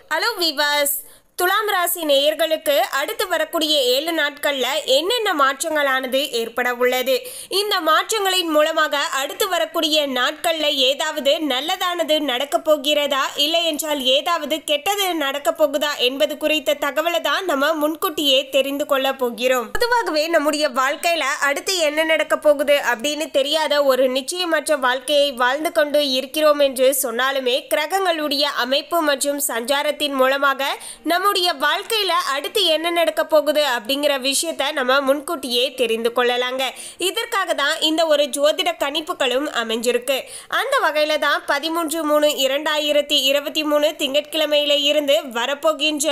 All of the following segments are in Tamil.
ஹலோ விவாஸ், துலாம் ராசி நேயர்களுக்கு அடுத்து வரக்கூடிய 7 நாட்கள்ல என்னென்ன மாற்றங்களானது ஏற்பட உள்ளது? இந்த மாற்றங்களின் மூலமாக அடுத்து வரக்கூடிய நாட்கள்ல ஏதாவது நல்லதானது நடக்க போகிறதா, இல்லை என்றால் ஏதாவது கெட்டது நடக்க போகுதா என்பது குறித்த தகவலை தான் நம்ம முன்கூட்டியே தெரிந்து கொள்ள போகிறோம். பொதுவாகவே நம்முடைய வாழ்க்கையில அடுத்து என்ன நடக்க போகுது அப்படின்னு தெரியாத ஒரு நிச்சயமற்ற வாழ்க்கையை வாழ்ந்து கொண்டு இருக்கிறோம் என்று சொன்னாலுமே, கிரகங்களுடைய அமைப்பு மற்றும் சஞ்சாரத்தின் மூலமாக நம்முடைய வாழ்க்கையில அடுத்து என்ன நடக்க போகுது அப்படிங்கிற விஷயத்தை நம்ம முன்கூட்டியே தெரிந்து கொள்ளலாங்க. இதற்காக தான் இந்த ஒரு ஜோதிட கணிப்புகளும் அமைஞ்சிருக்கு. அந்த வகையில தான் 13/3/2023 திங்கட்கிழமையில இருந்து வரப்போகின்ற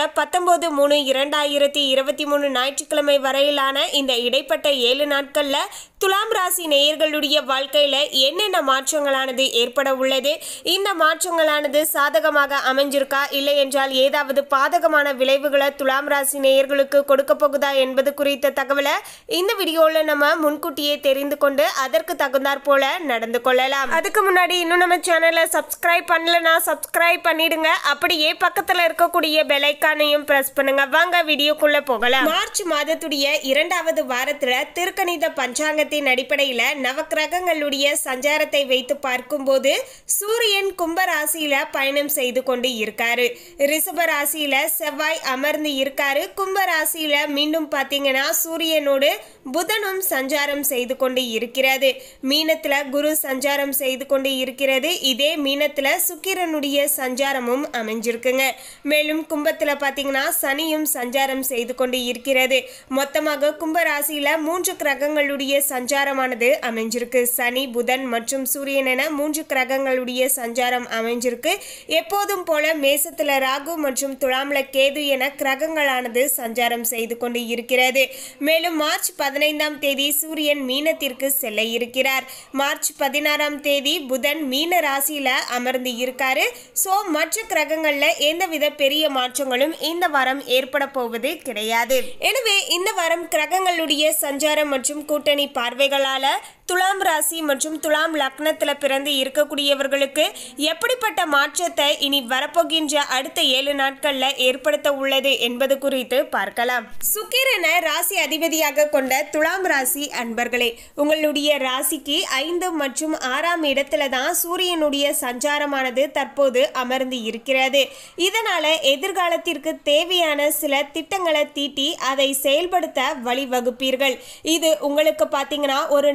19/3/2023 ஞாயிற்றுக்கிழமை வரையிலான இந்த இடைப்பட்ட 7 நாட்கள்ல துலாம் ராசி நேயர்களுடைய வாழ்க்கையில என்னென்ன மாற்றங்களானது ஏற்பட உள்ளது, இந்த மாற்றங்களானது சாதகமாக அமைஞ்சிருக்கா, இல்லை என்றால் ஏதாவது பாதகமான விளைவுகளை துலாம் ராசி நேயர்களுக்கு கொடுக்க போகுதா என்பது குறித்த தகவலை இந்த வீடியோல நம்ம முன்கூட்டியே தெரிந்து கொண்டு அதற்கு தகுந்தாற் போல நடந்து கொள்ளலாம். அதுக்கு முன்னாடி இன்னும் நம்ம சேனலை சப்ஸ்கிரைப் பண்ணலனா சப்ஸ்கிரைப் பண்ணிடுங்க. அப்படியே பக்கத்துல இருக்கக்கூடிய பெல் ஐகானையும் பிரஸ் பண்ணுங்க. வாங்க வீடியோக்குள்ள போகலாம். மார்ச் மாதத்துடைய 2வது வாரத்துல திருக்கணித பஞ்சாங்கத்தின் அடிப்படையில நவக்கிரகங்களுடைய சஞ்சாரத்தை வைத்து பார்க்கும்போது சூரியன் கும்ப ராசியில பயணம் செய்து கொண்டு இருக்காரு. ரிஷப ராசியில செவ்வாய் அமர்ந்து இருக்காரு. கும்ப ராசியில மீண்டும் பாத்தீங்கன்னா சூரியனோடு புதனும் சஞ்சாரம் செய்து கொண்டு இருக்கிறது. மீனத்துல குரு சஞ்சாரம் செய்து கொண்டு இருக்கிறது. இதே மீனத்துல சுக்கிரனுடைய சஞ்சாரமும் அமைஞ்சிருக்குங்க. மேலும் கும்பத்துல பாத்தீங்கன்னா சனியும் சஞ்சாரம் செய்து கொண்டு இருக்கிறது. மொத்தமாக கும்ப ராசியில 3 கிரகங்களுடைய சஞ்சாரமானது அமைஞ்சிருக்கு. சனி, புதன் மற்றும் சூரியன் என 3 கிரகங்களுடைய சஞ்சாரம் அமைஞ்சிருக்கு. எப்போதும் போல மேசத்துல ராகு மற்றும் துலாம்ல கேது என கிரகங்களானது சஞ்சாரம் செய்து கொண்டு இருக்கிறது. மேலும் மார்ச் 15ஆம் தேதி சூரியன் மீனத்திற்கு செல்ல இருக்கிறார். மார்ச் 16ஆம் தேதி புதன் மீன ராசியில அமர்ந்து இருக்காரு. சோ மற்ற கிரகங்கள்ல எந்தவித பெரிய மாற்றங்களும் இந்த வாரம் ஏற்பட போவது கிடையாது. எனவே இந்த வாரம் கிரகங்களுடைய சஞ்சாரம் மற்றும் கூட்டணி பார்வைகளால துலாம் ராசி மற்றும் துலாம் லக்னத்துல பிறந்து இருக்கக்கூடியவர்களுக்கு எப்படிப்பட்ட மாற்றத்தை இனி வரப்போகின்ற அடுத்த 7 நாட்கள்ல ஏற்படுத்த உள்ளது என்பது குறித்து பார்க்கலாம். சுக்கிரனை ராசி அதிபதியாக கொண்ட துலாம் ராசி அன்பர்களே, உங்களுடைய ராசிக்கு 5 மற்றும் 6ஆம் இடத்துல தான் சூரியனுடைய சஞ்சாரமானது தற்போது அமர்ந்து இருக்கிறது. இதனால எதிர்காலத்திற்கு தேவையான சில திட்டங்களை தீட்டி அதை செயல்படுத்த வழிவகுப்பீர்கள். இது உங்களுக்கு பாத்தீங்கன்னா ஒரு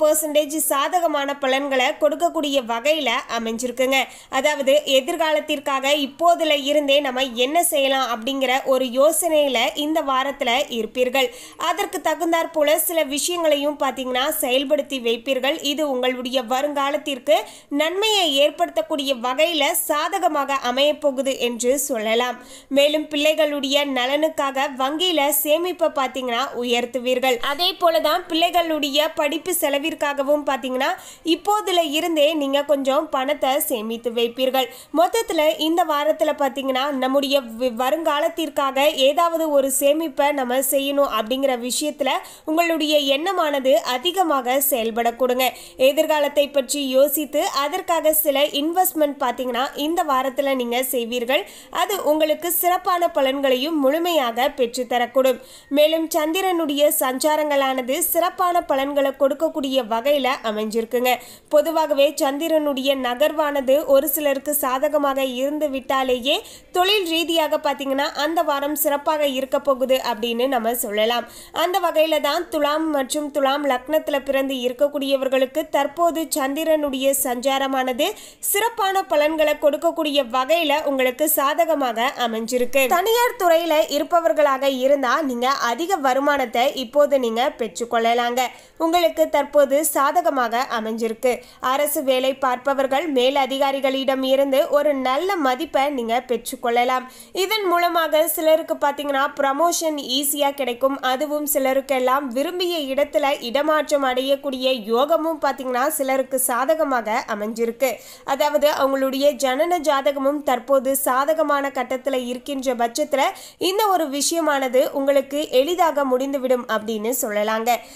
90% சாதகமான பலன்களை கொடுக்கக்கூடிய வகையில அமைஞ்சிருக்குங்க. அதாவது எதிர்காலத்திற்காக இப்போதுல இருந்தே நம்ம என்ன செய்யலாம் அப்படிங்கிற ஒரு யோசனையில இந்த வாரத்துல இருப்பீர்கள். அதற்கு தகுந்தாற் போல சில விஷயங்களையும் பாத்தீங்கன்னா செயல்படுத்தி வைப்பீர்கள். இது உங்களுடைய வருங்காலத்திற்கு நன்மையை ஏற்படுத்தக்கூடிய வகையில சாதகமாக அமைய போகுது என்று சொல்லலாம். மேலும் பிள்ளைகளுடைய நலனுக்காக வங்கியில சேமிப்பை பாத்தீங்கன்னா உயர்த்துவீர்கள். அதே போலதான் பிள்ளைகளுடைய படிப்பு செலவிற்காகவும் பாத்தீங்கன்னா இப்போதுல இருந்தே நீங்க கொஞ்சம் பணத்தை சேமித்து வைப்பீர்கள். மொத்தத்துல இந்த வாரத்துல பாத்தீங்கன்னா நம்முடைய வருங்காலத்திற்காக ஏதாவது ஒரு சேமிப்பை நம்ம செய்யணும் அப்படிங்கிற விஷயத்துல உங்களுடைய எண்ணமானது அதிகமாக செயல்பட கொடுங்க. எதிர்காலத்தை பற்றி யோசித்து அதற்காக சில இன்வெஸ்ட்மெண்ட் பாத்தீங்கன்னா இந்த வாரத்துல நீங்க செய்வீர்கள். அது உங்களுக்கு சிறப்பான பலன்களையும் முழுமையாக பெற்றுத்தரக்கூடும். மேலும் சந்திரனுடைய சஞ்சாரங்களானது சிறப்பான பலன்களை கொடுக்கக்கூடிய வகையில அமைஞ்சிருக்குங்க. பொதுவாகவே சந்திரனுடைய நகர்வானது ஒரு சிலருக்கு சாதகமாக இருந்து விட்டாலேயே தொழில் ரீதியாக பாத்தீங்கன்னா அந்த வாரம் சிறப்பாக இருக்க போகுது அப்படின்னு நம்ம சொல்லலாம். அந்த வகையில தான் துலாம் மற்றும் துலாம் லக்னத்துல பிறந்து இருக்கக்கூடியவர்களுக்கு தற்போது சந்திரனுடைய சஞ்சாரமானது சிறப்பான பலன்களை கொடுக்கக்கூடிய வகையில உங்களுக்கு சாதகமாக அமைஞ்சிருக்கு. தனியார் துறையில இருப்பவர்களாக இருந்தா நீங்க அதிக வருமானத்தை இப்போது நீங்க பெற்றுக்கொள்ளலாங்க. உங்களுக்கு தற்போது சாதகமாக அமைஞ்சிருக்கு. அரசு வேலை பார்ப்பவர்கள் மேல் அதிகாரிகளிடம் இருந்து ஒரு நல்ல மதிப்பை நீங்க பெற்றுக்கொள்ளலாம். இதன் மூலமாக சிலருக்கு பாத்தீங்கன்னா ப்ரமோஷன் ஈஸியா கிடைக்கும். அதுவும் சிலருக்கெல்லாம் விரும்பிய இடத்துல இடமாற்றம் அடையக்கூடிய யோகமும் பாத்தீங்கன்னா சிலருக்கு சாதகமாக அமைஞ்சிருக்கு. அதாவது அவங்களுடைய ஜனன ஜாதகமும் தற்போது சாதகமான கட்டத்துல இருக்கின்ற பட்சத்துல இந்த ஒரு விஷயமானது உங்களுக்கு எளிதாக முடிந்துவிடும் அப்படின்னு சொல்லலாங்க. மேலும்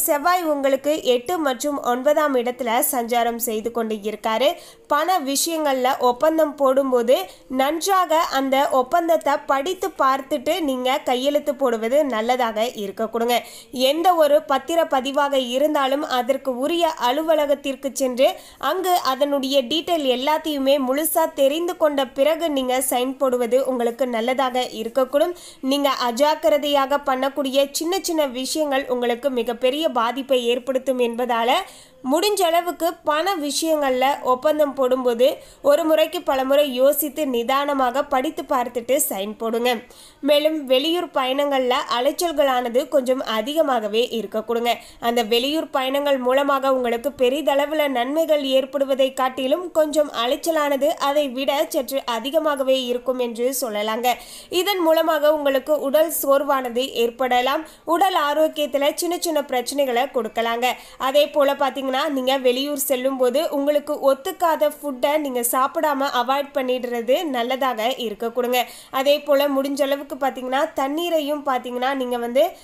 செவ்வாய் உங்களுக்கு 8 மற்றும் 9ஆம் இடத்துல சஞ்சாரம் செய்து கொண்டு இருக்காரு. பண விஷயங்கள்ல ஒப்பந்தம் போடும்போது நன்றாக அந்த ஒப்பந்தத்தை படித்து பார்த்துட்டு நீங்க கையெழுத்து போடுவது நல்லதாக இருக்க கொடுங்க. எந்த ஒரு பத்திர பதிவாக இருந்தாலும் அதற்கு உரிய அலுவலகத்திற்கு சென்று அங்கு அதனுடைய டீட்டெயில் எல்லாத்தையுமே முழுசா தெரிந்து கொண்ட பிறகு நீங்க சைன் போடுவது உங்களுக்கு நல்லதாக இருக்கக்கூடும். நீங்க அஜாக்கிரதையாக பண்ணக்கூடிய சின்ன சின்ன விஷயங்கள் உங்களுக்கு மிகப்பெரிய பாதிப்பை ஏற்படுத்தும் என்பதால முடிஞ்ச அளவுக்கு பண விஷயங்கள்ல ஒப்பந்தம் போடும்போது ஒரு முறைக்கு பல முறை யோசித்து நிதானமாக படித்து பார்த்துட்டு சைன் போடுங்க. மேலும் வெளியூர் பயணங்கள்ல அலைச்சல்களானது கொஞ்சம் அதிகமாகவே இருக்க கொடுங்க. அந்த வெளியூர் பயணங்கள் மூலமாக உங்களுக்கு பெரிதளவில் நன்மைகள் ஏற்படுவதை காட்டிலும் கொஞ்சம் அலைச்சலானது அதை விட சற்று அதிகமாகவே இருக்கும் என்று சொல்லலாங்க. இதன் மூலமாக உங்களுக்கு உடல் சோர்வானது ஏற்படலாம். உடல் ஆரோக்கியத்தில் சின்ன சின்ன பிரச்சனைகளை கொடுக்கலாங்க. அதே போல பார்த்தீங்கன்னா நீங்க வெளியூர் செல்லும் போது உங்களுக்கு ஒத்துக்காத ஃபுட்டை நீங்க சாப்பிடாம அவாய்ட் பண்ணிடுறது நல்லதாக இருக்க கொடுங்க. அதே போல முடிஞ்ச அளவுக்கு பார்த்தீங்கன்னா தண்ணீரையும் பார்த்தீங்கன்னா நீங்க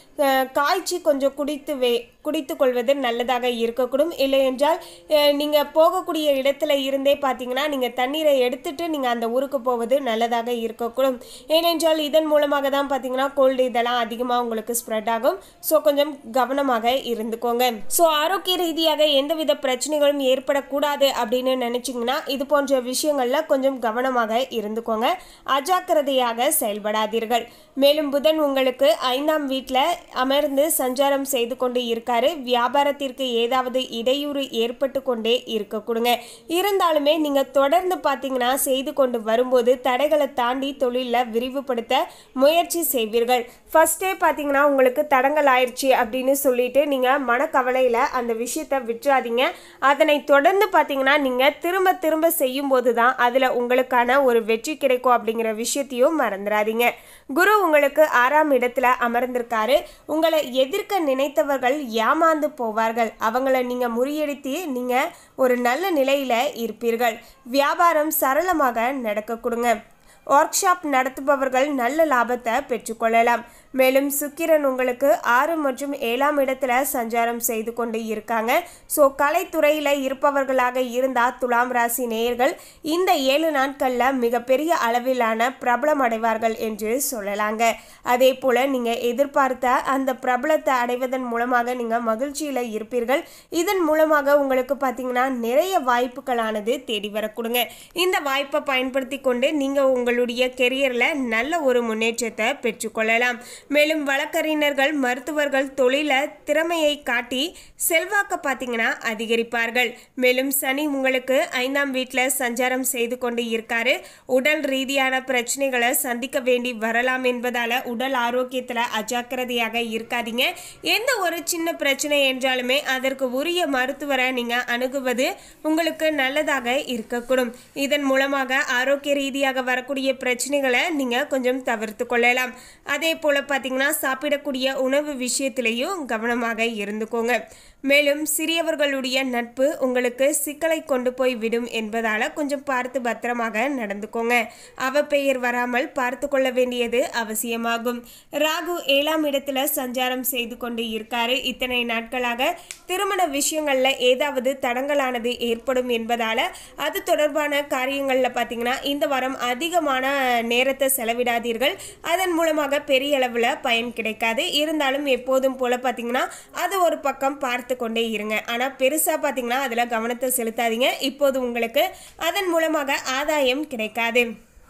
காய்ச்சி கொஞ்சம் குடித்து கொள்வது நல்லதாக இருக்கக்கூடும். இல்லை என்றால் நீங்க போகக்கூடிய இடத்துல இருந்தே பார்த்தீங்கன்னா நீங்க தண்ணீரை எடுத்துட்டு நீங்க அந்த ஊருக்கு போவது நல்லதாக இருக்கக்கூடும். ஏனென்றால் இதன் மூலமாக தான் பார்த்தீங்கன்னா கோல்டு இதெல்லாம் அதிகமாக உங்களுக்கு ஸ்ப்ரெட் ஆகும். ஸோ கொஞ்சம் கவனமாக இருந்துக்கோங்க. ஸோ ஆரோக்கிய ரீதியாக எந்தவித பிரச்சனைகளும் ஏற்படக்கூடாது அப்படின்னு நினைச்சிங்கன்னா இது போன்ற விஷயங்கள்ல கொஞ்சம் கவனமாக இருந்துக்கோங்க. அஜாக்கிரதையாக செயல்படாதீர்கள். மேலும் புதன் உங்களுக்கு 5ஆம் வீட்டில் அமர்ந்து சஞ்சாரம் செய்து கொண்டு இருக்காரு. வியாபாரத்திற்கு ஏதாவது இடையூறு ஏற்பட்டு கொண்டே இருக்க கொடுங்க. இருந்தாலுமே நீங்க தொடர்ந்து பார்த்தீங்கன்னா செய்து கொண்டு வரும்போது தடைகளை தாண்டி தொழில விரிவுபடுத்த முயற்சி செய்வீர்கள். ஃபர்ஸ்டே பார்த்தீங்கன்னா உங்களுக்கு தடங்கள் ஆயிடுச்சு அப்படின்னு சொல்லிட்டு நீங்க மனக்கவலையில அந்த விஷயத்தை விட்டுறாதீங்க. அதனை தொடர்ந்து பார்த்தீங்கன்னா நீங்க திரும்ப திரும்ப செய்யும் போது தான் அதுல உங்களுக்கான ஒரு வெற்றி கிடைக்கும் அப்படிங்கிற விஷயத்தையும் மறந்துடாதீங்க. குரு உங்களுக்கு 6ஆம் இடத்துல அமர்ந்திருக்காரு. உங்களை எதிர்க்க நினைத்தவர்கள் ஏமாந்து போவார்கள். அவங்கள நீங்க முறியடித்து நீங்க ஒரு நல்ல நிலையில இருப்பீர்கள். வியாபாரம் சரளமாக நடக்க கொடுங்க. ஒர்க் ஷாப் நடத்துபவர்கள் நல்ல லாபத்தை பெற்றுக்கொள்ளலாம். மேலும் சுக்கிரன் உங்களுக்கு 6 மற்றும் 7ஆம் இடத்துல சஞ்சாரம் செய்து கொண்டு இருக்காங்க. ஸோ கலைத்துறையில் இருப்பவர்களாக இருந்தால் துலாம் ராசி நேயர்கள் இந்த 7 நாட்களில் மிகப்பெரிய அளவிலான பிரபலம் அடைவார்கள் என்று சொல்லலாங்க. அதே போல் நீங்கள் எதிர்பார்த்த அந்த பிரபலத்தை அடைவதன் மூலமாக நீங்கள் மகிழ்ச்சியில் இருப்பீர்கள். இதன் மூலமாக உங்களுக்கு பார்த்தீங்கன்னா நிறைய வாய்ப்புகளானது தேடி வரக்கூடுங்க. இந்த வாய்ப்பை பயன்படுத்தி கொண்டு நீங்கள் உங்களுடைய கெரியரில் நல்ல ஒரு முன்னேற்றத்தை பெற்றுக்கொள்ளலாம். மேலும் வழக்கறிஞர்கள் மருத்துவர்கள் தொழில திறமையை காட்டி செல்வாக்க பார்த்தீங்கன்னா அதிகரிப்பார்கள். மேலும் சனி உங்களுக்கு 5ஆம் வீட்டில் சஞ்சாரம் செய்து கொண்டு இருக்காரு. உடல் ரீதியான பிரச்சனைகளை சந்திக்க வேண்டி வரலாம் என்பதால உடல் ஆரோக்கியத்தில் அஜாக்கிரதையாக இருக்காதீங்க. எந்த ஒரு சின்ன பிரச்சனை என்றாலுமே அதற்கு உரிய மருத்துவரை நீங்க அணுகுவது உங்களுக்கு நல்லதாக இருக்கக்கூடும். இதன் மூலமாக ஆரோக்கிய ரீதியாக வரக்கூடிய பிரச்சனைகளை நீங்க கொஞ்சம் தவிர்த்து கொள்ளலாம். அதே போல பார்த்தீங்கன்னா சாப்பிடக்கூடிய உணவு விஷயத்திலையும் கவனமாக இருந்துக்கோங்க. மேலும் சிறியவர்களுடைய நட்பு உங்களுக்கு சிக்கலை கொண்டு போய் விடும் என்பதால கொஞ்சம் பார்த்து பத்திரமாக நடந்துக்கோங்க. அவப்பெயர் வராமல் பார்த்து கொள்ள வேண்டியது அவசியமாகும். ராகு 7ஆம் இடத்துல சஞ்சாரம் செய்து கொண்டு இருக்காரு. இத்தனை நாட்களாக திருமண விஷயங்கள்ல ஏதாவது தடங்கலானது ஏற்படும் என்பதால அது தொடர்பான காரியங்கள்ல பார்த்தீங்கன்னா இந்த வாரம் அதிகமான நேரத்தை செலவிடாதீர்கள். அதன் மூலமாக பெரிய அளவில் பயன் கிடைக்காது. இருந்தாலும் எப்போதும் போல பார்த்தீங்கன்னா அது ஒரு பக்கம் பார்த்து கொண்டே இருங்க. ஆனால் பெருசாக பார்த்தீங்கன்னா அதில் கவனத்தை செலுத்தாதீங்க. இப்போது உங்களுக்கு அதன் மூலமாக ஆதாயம் கிடைக்காது.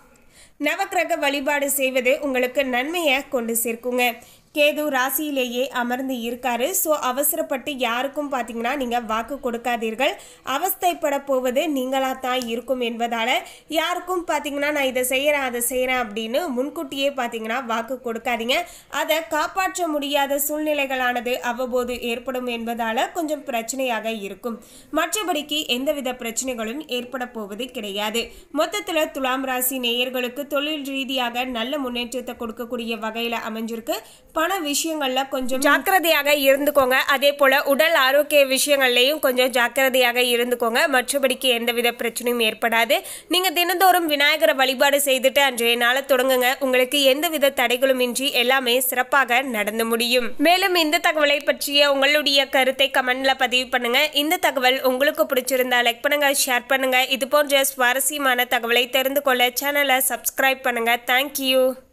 நவக்கிரக வழிபாடு செய்வது உங்களுக்கு நன்மையை கொண்டு சேர்க்குங்க. கேது ராசியிலேயே அமர்ந்து இருக்காரு. ஸோ அவசரப்பட்டு யாருக்கும் பார்த்தீங்கன்னா நீங்கள் வாக்கு கொடுக்காதீர்கள். அவஸ்தைப்பட போவது நீங்களாக தான் இருக்கும் என்பதால் யாருக்கும் பார்த்தீங்கன்னா நான் இதை செய்கிறேன் அதை செய்கிறேன் அப்படின்னு முன்கூட்டியே பார்த்தீங்கன்னா வாக்கு கொடுக்காதீங்க. அதை காப்பாற்ற முடியாத சூழ்நிலைகளானது அவ்வப்போது ஏற்படும் என்பதால் கொஞ்சம் பிரச்சனையாக இருக்கும். மற்றபடிக்கு எந்தவித பிரச்சனைகளும் ஏற்பட போவது கிடையாது. மொத்தத்தில் துலாம் ராசி நேயர்களுக்கு தொழில் ரீதியாக நல்ல முன்னேற்றத்தை கொடுக்கக்கூடிய வகையில் அமைஞ்சிருக்கு. பண விஷயங்கள்ல கொஞ்சம் ஜாக்கிரதையாக இருந்துக்கோங்க. அதே போல உடல் ஆரோக்கிய விஷயங்கள்லையும் கொஞ்சம் ஜாக்கிரதையாக இருந்துக்கோங்க. மற்றபடிக்கு எந்தவித பிரச்சனையும் ஏற்படாது. நீங்க தினந்தோறும் விநாயகரை வழிபாடு செய்துட்டு அன்றைய நாளை தொடங்குங்க. உங்களுக்கு எந்தவித தடைகளும் இன்றி எல்லாமே சிறப்பாக நடந்து முடியும். மேலும் இந்த தகவலை பற்றிய உங்களுடைய கருத்தை கமெண்ட்ல பதிவு பண்ணுங்க. இந்த தகவல் உங்களுக்கு பிடிச்சிருந்தா லைக் பண்ணுங்க, ஷேர் பண்ணுங்க. இது போன்ற சுவாரஸ்யமான தகவலை தெரிந்து கொள்ள சேனலை சப்ஸ்கிரைப் பண்ணுங்க. தேங்க்யூ.